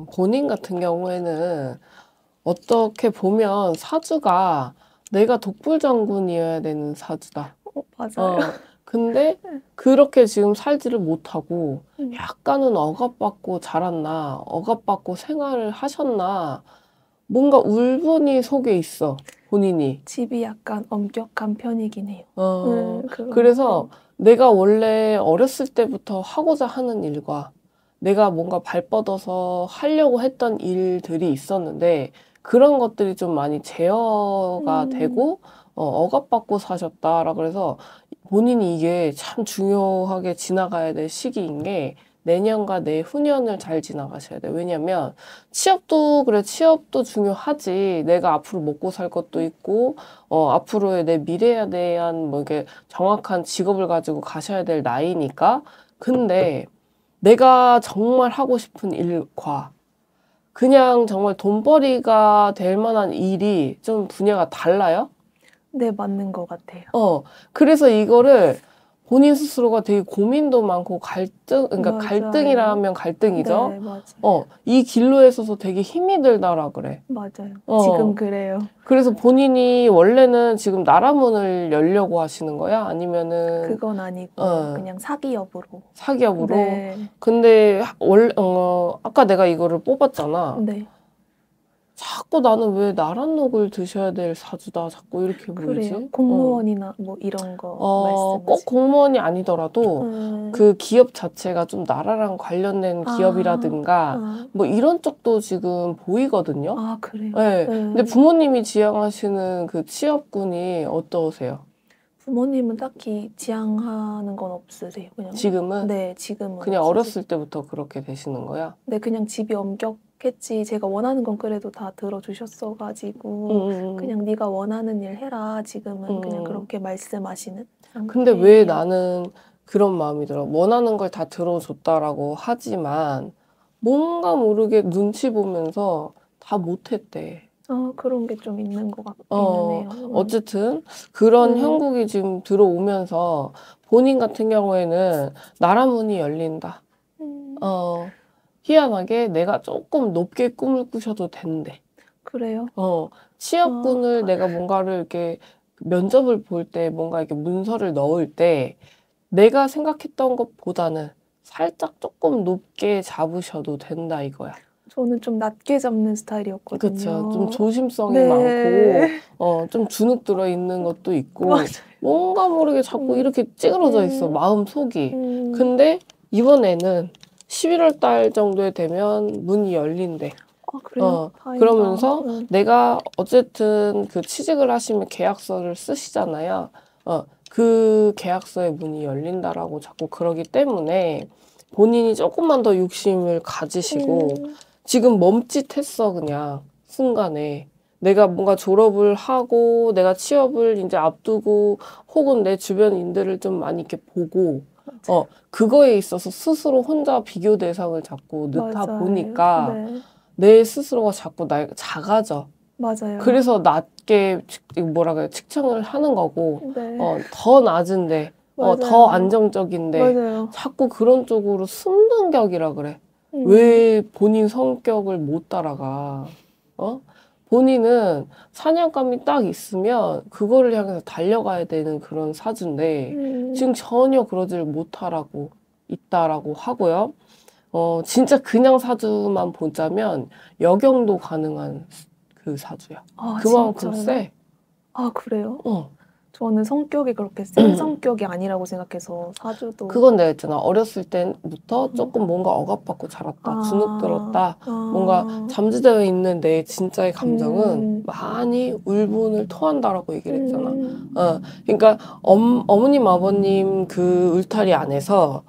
본인 같은 경우에는 어떻게 보면 사주가 내가 독불장군이어야 되는 사주다. 맞아요. 근데 그렇게 지금 살지를 못하고 음. 약간은 억압받고 자랐나, 억압받고 생활을 하셨나, 뭔가 울분이 속에 있어, 본인이. 집이 약간 엄격한 편이긴 해요. 그런 것 그래서 때문에. 내가 원래 어렸을 때부터 하고자 하는 일과 내가 뭔가 발뻗어서 하려고 했던 일들이 있었는데 그런 것들이 좀 많이 제어가 되고 억압받고 사셨다라 그래서 본인이 이게 참 중요하게 지나가야 될 시기인 게 내년과 내후년을 잘 지나가셔야 돼요. 왜냐면 취업도 그래 취업도 중요하지. 내가 앞으로 먹고 살 것도 있고 앞으로의 내 미래에 대한 뭐 이게 정확한 직업을 가지고 가셔야 될 나이니까. 근데 내가 정말 하고 싶은 일과 그냥 정말 돈벌이가 될 만한 일이 좀 분야가 달라요? 네, 맞는 것 같아요. 그래서 이거를 본인 스스로가 되게 고민도 많고 그러니까 맞아요. 갈등이라면 갈등이죠. 네, 맞아요. 이 길로에 있어서 되게 힘이 들다라 그래. 맞아요. 어. 지금 그래요. 그래서 본인이 원래는 지금 나라문을 열려고 하시는 거야? 아니면은 그건 아니고 그냥 사기업으로. 사기업으로? 네. 근데 아까 내가 이거를 뽑았잖아. 네. 자꾸 나는 왜 나랏녹을 드셔야 될 사주다 자꾸 이렇게 그래요. 보이지? 공무원이나 뭐 이런 거 꼭 말씀하시는. 공무원이 아니더라도 그 기업 자체가 좀 나라랑 관련된 기업이라든가 뭐 이런 쪽도 지금 보이거든요. 아, 그래요? 네. 근데 부모님이 지향하시는 그 취업군이 어떠세요? 부모님은 딱히 지향하는 건 없으세요. 그냥. 지금은? 네, 지금은 그냥 없으세요. 어렸을 때부터 그렇게 되시는 거야? 네, 그냥 집이 엄격했지. 제가 원하는 건 그래도 다 들어주셨어가지고 그냥 네가 원하는 일 해라. 지금은 그냥 그렇게 말씀하시는 근데 상태예요. 왜 나는 그런 마음이 들어? 원하는 걸 다 들어줬다라고 하지만 뭔가 모르게 눈치 보면서 다 못했대. 그런 게 좀 있는 것 같기는 해요. 어쨌든 그런 형국이 지금 들어오면서 본인 같은 경우에는 나라문이 열린다. 희한하게 내가 조금 높게 꿈을 꾸셔도 된대. 그래요? 취업군을 내가 뭔가를 이렇게 면접을 볼 때 뭔가 이렇게 문서를 넣을 때 내가 생각했던 것보다는 살짝 조금 높게 잡으셔도 된다 이거야. 저는 좀 낮게 잡는 스타일이었거든요. 그쵸. 좀 조심성이 네. 많고, 좀 주눅 들어있는 것도 있고, 맞아요. 뭔가 모르게 자꾸 이렇게 찌그러져 있어, 마음 속이. 음. 근데 이번에는 11월 달 정도에 되면 문이 열린대. 아, 그래요? 다행이다. 그러면서 내가 어쨌든 그 취직을 하시면 계약서를 쓰시잖아요. 그 계약서의 문이 열린다라고 자꾸 그러기 때문에 본인이 조금만 더 욕심을 가지시고 지금 멈칫했어 그냥 순간에 내가 뭔가 졸업을 하고 내가 취업을 이제 앞두고 혹은 내 주변인들을 좀 많이 이렇게 보고 그거에 있어서 스스로 혼자 비교 대상을 자꾸 넣다 맞아요. 보니까 네. 내 스스로가 자꾸 작아져. 맞아요. 그래서 낮게 뭐라 그래 측정을 하는 거고 네. 더 낮은데 더 맞아요. 안정적인데 맞아요. 자꾸 그런 쪽으로 숨는격이라 그래. 왜 본인 성격을 못 따라가? 본인은 사냥감이 딱 있으면 그거를 향해서 달려가야 되는 그런 사주인데 지금 전혀 그러지를 못하라고 있다라고 하고요. 진짜 그냥 사주만 보자면 역영도 가능한 그 사주야. 그만큼 진짜요? 세. 아, 그래요? 저는 성격이 그렇게 센 성격이 아니라고 생각해서 사주도. 그건 내가 있잖아. 어렸을 때부터 조금 뭔가 억압받고 자랐다. 주눅 들었다. 뭔가 잠재되어 있는 내 진짜의 감정은 많이 울분을 토한다라고 얘기를 했잖아. 그러니까 어머님, 아버님 그 울타리 안에서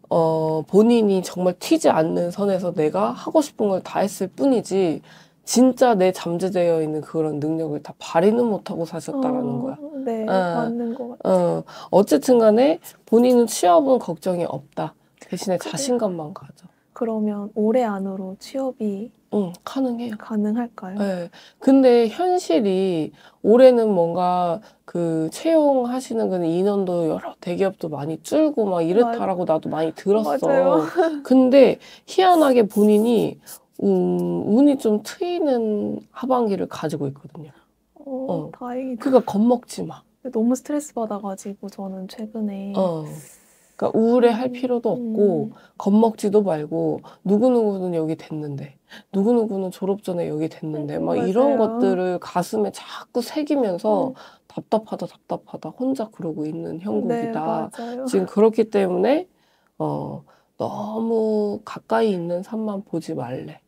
본인이 정말 튀지 않는 선에서 내가 하고 싶은 걸 다 했을 뿐이지, 진짜 내 잠재되어 있는 그런 능력을 다 발휘는 못하고 사셨다라는 거야. 네, 맞는 것 같아요. 어쨌든 간에 본인은 취업은 걱정이 없다. 대신에 자신감만 가져. 그러면 올해 안으로 취업이 가능해요. 가능할까요? 네. 근데 현실이 올해는 뭔가 그 채용하시는 그 인원도 여러 대기업도 많이 줄고 막 이렇다라고 나도 많이 들었어. 맞아요. 근데 희한하게 본인이 운이 좀 트이는 하반기를 가지고 있거든요. 다행이다. 그러니까 겁먹지 마. 너무 스트레스 받아가지고 저는 최근에 그러니까 우울해할 필요도 없고 겁먹지도 말고 누구누구는 여기 됐는데 누구누구는 졸업 전에 여기 됐는데 막 이런 맞아요. 것들을 가슴에 자꾸 새기면서 답답하다 혼자 그러고 있는 네, 형국이다. 맞아요. 지금 그렇기 때문에 너무 가까이 있는 산만 보지 말래.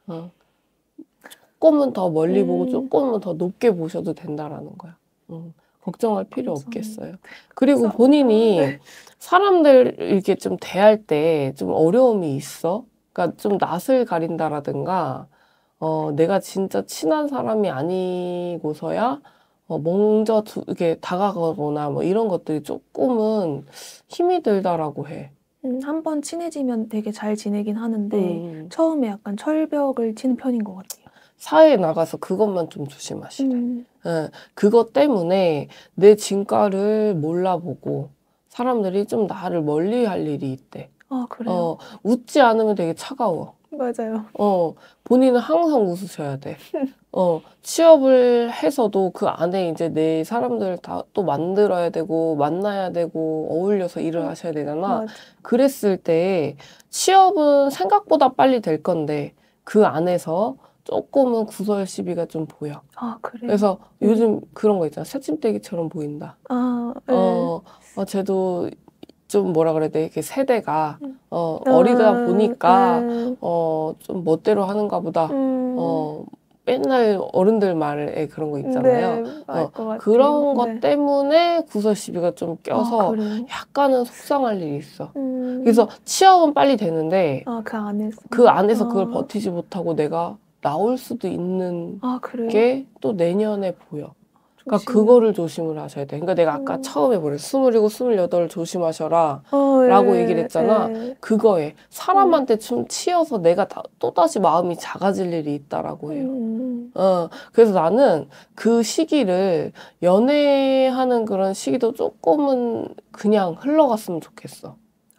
조금은 더 멀리 보고 조금은 더 높게 보셔도 된다라는 거야. 걱정할 필요 없겠어요. 그리고 감사합니다. 본인이 네. 사람들 이렇게 좀 대할 때 좀 어려움이 있어. 그러니까 좀 낯을 가린다라든가, 내가 진짜 친한 사람이 아니고서야 먼저 이렇게 다가가거나 뭐 이런 것들이 조금은 힘이 들다라고 해. 한번 친해지면 되게 잘 지내긴 하는데 처음에 약간 철벽을 치는 편인 것 같아요. 사회에 나가서 그것만 좀 조심하시래. 그것 때문에 내 진가를 몰라보고 사람들이 좀 나를 멀리할 일이 있대. 아, 그래요? 웃지 않으면 되게 차가워. 맞아요. 본인은 항상 웃으셔야 돼. 취업을 해서도 그 안에 이제 내 사람들 다 또 만들어야 되고 만나야 되고 어울려서 일을 하셔야 되잖아. 맞아. 그랬을 때 취업은 생각보다 빨리 될 건데 그 안에서 조금은 구설 시비가 좀 보여. 아, 그래요? 그래서 요즘 그런 거 있잖아. 새침대기처럼 보인다. 아, 네. 쟤도 좀 뭐라 그래야 돼? 이렇게 세대가 어리다 보니까 네. 좀 멋대로 하는가 보다. 맨날 어른들 말에 그런 거 있잖아요. 네, 알 것 같아요. 그런 것 네. 때문에 구설 시비가 좀 껴서 그래요? 약간은 속상할 일이 있어. 그래서 취업은 빨리 되는데 그 안에서 그걸 버티지 못하고 내가 나올 수도 있는 그래요? 게 또 내년에 보여. 그러니까 그거를 조심을 하셔야 돼. 그러니까 내가 아까 처음에 뭐래 27, 28 조심하셔라 라고 얘기를 했잖아. 그거에 사람한테 좀 치여서 내가 또다시 마음이 작아질 일이 있다라고 해요. 그래서 나는 그 시기를 연애하는 그런 시기도 조금은 그냥 흘러갔으면 좋겠어.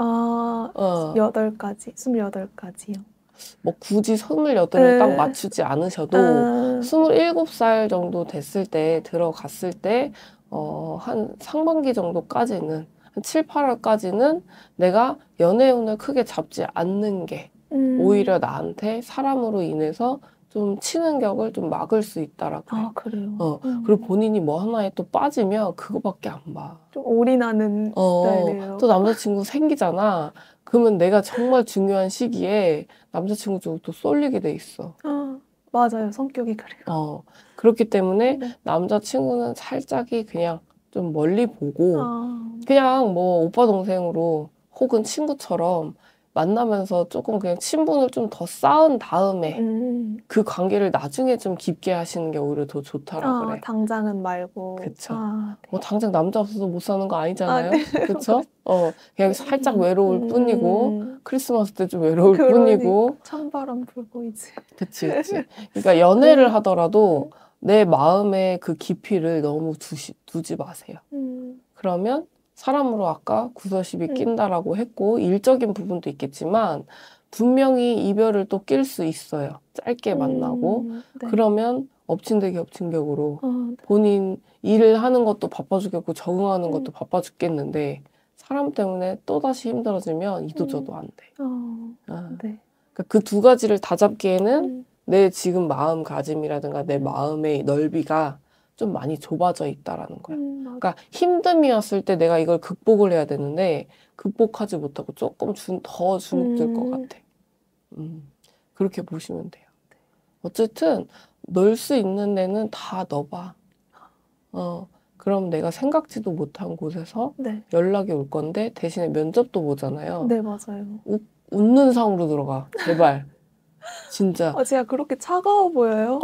8가지, 28가지요. 뭐 굳이 28을 딱 맞추지 않으셔도 27살 정도 됐을 때 들어갔을 때 한 상반기 정도까지는 한 7, 8월까지는 내가 연애운을 크게 잡지 않는 게 오히려 나한테 사람으로 인해서 좀 치는 격을 좀 막을 수 있다라고 해. 그래요? 그리고 본인이 뭐 하나에 또 빠지면 그거밖에 안 봐. 좀 올인하는 스타일이에요. 또 남자친구 생기잖아. 그러면 내가 정말 중요한 시기에 남자친구 쪽으로 또 쏠리게 돼 있어. 맞아요. 성격이 그래요. 그렇기 때문에 네. 남자친구는 살짝이 그냥 좀 멀리 보고 그냥 뭐 오빠 동생으로 혹은 친구처럼 만나면서 조금 그냥 친분을 좀 더 쌓은 다음에 그 관계를 나중에 좀 깊게 하시는 게 오히려 더 좋다라 그래. 당장은 말고. 그쵸. 네. 뭐 당장 남자 없어서 못 사는 거 아니잖아요. 네. 그쵸? 그냥 살짝 외로울 뿐이고 크리스마스 때 좀 외로울 뿐이고. 찬바람 불고 이제. 그치. 그러니까 연애를 하더라도 내 마음의 그 깊이를 너무 두지 마세요. 그러면 사람으로 아까 구설시비 낀다라고 했고 일적인 부분도 있겠지만 분명히 이별을 또 낄 수 있어요. 짧게 만나고. 네. 그러면 엎친 데 겹친 격으로 본인 일을 하는 것도 바빠 죽겠고 적응하는 것도 바빠 죽겠는데 사람 때문에 또다시 힘들어지면 이도저도 안 돼. 네. 그러니까 그 두 가지를 다 잡기에는 내 지금 마음가짐이라든가 내 마음의 넓이가 좀 많이 좁아져 있다라는 거야. 그러니까 힘듦이었을 때 내가 이걸 극복을 해야 되는데 극복하지 못하고 조금 더 주눅들 것 같아. 그렇게 보시면 돼요. 어쨌든 넣을 수 있는 데는 다 넣어봐. 그럼 내가 생각지도 못한 곳에서 연락이 올 건데 대신에 면접도 보잖아요. 네, 맞아요. 웃는 상으로 들어가. 제발. 진짜. 제가 그렇게 차가워 보여요?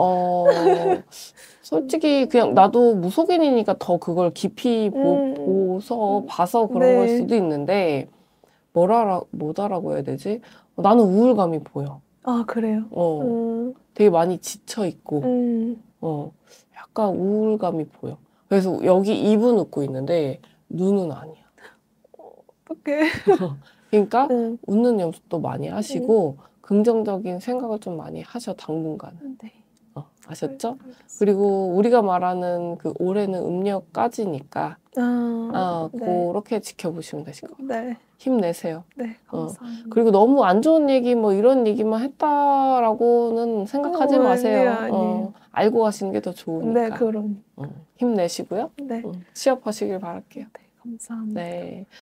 솔직히 그냥 나도 무속인이니까 더 그걸 깊이 봐서 그런 걸 수도 있는데 뭐라고 해야 되지? 나는 우울감이 보여. 그래요? 되게 많이 지쳐있고 약간 우울감이 보여. 그래서 여기 입은 웃고 있는데 눈은 아니야. 어떡해. 그러니까 웃는 연습도 많이 하시고 긍정적인 생각을 좀 많이 하셔, 당분간은. 네. 아셨죠? 알겠습니다. 그리고 우리가 말하는 그 올해는 음력까지니까 네. 그렇게 지켜보시면 되실 것 같아요. 네. 힘내세요. 네, 감사합니다. 그리고 너무 안 좋은 얘기 뭐 이런 얘기만 했다라고는 생각하지 마세요. 아니에요. 알고 가시는 게 더 좋으니까. 네, 그럼. 힘내시고요. 네. 취업하시길 바랄게요. 네, 감사합니다. 네.